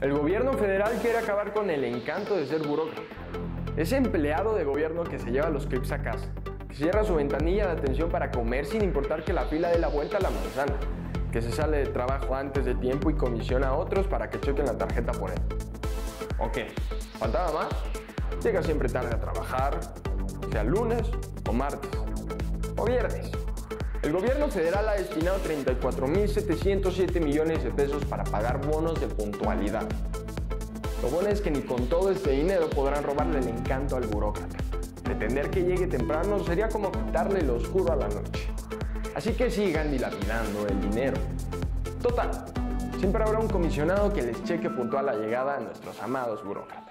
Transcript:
El gobierno federal quiere acabar con el encanto de ser burócrata. Ese empleado de gobierno que se lleva los clips a casa, que cierra su ventanilla de atención para comer sin importar que la fila dé la vuelta a la manzana, que se sale de trabajo antes de tiempo y comisiona a otros para que chequen la tarjeta por él. ¿O qué? ¿Faltaba más? Llega siempre tarde a trabajar, sea lunes o martes o viernes. El gobierno federal ha destinado 34.707 millones de pesos para pagar bonos de puntualidad. Lo bueno es que ni con todo este dinero podrán robarle el encanto al burócrata. Pretender que llegue temprano sería como quitarle lo oscuro a la noche. Así que sigan dilapidando el dinero. Total, siempre habrá un comisionado que les cheque puntual la llegada a nuestros amados burócratas.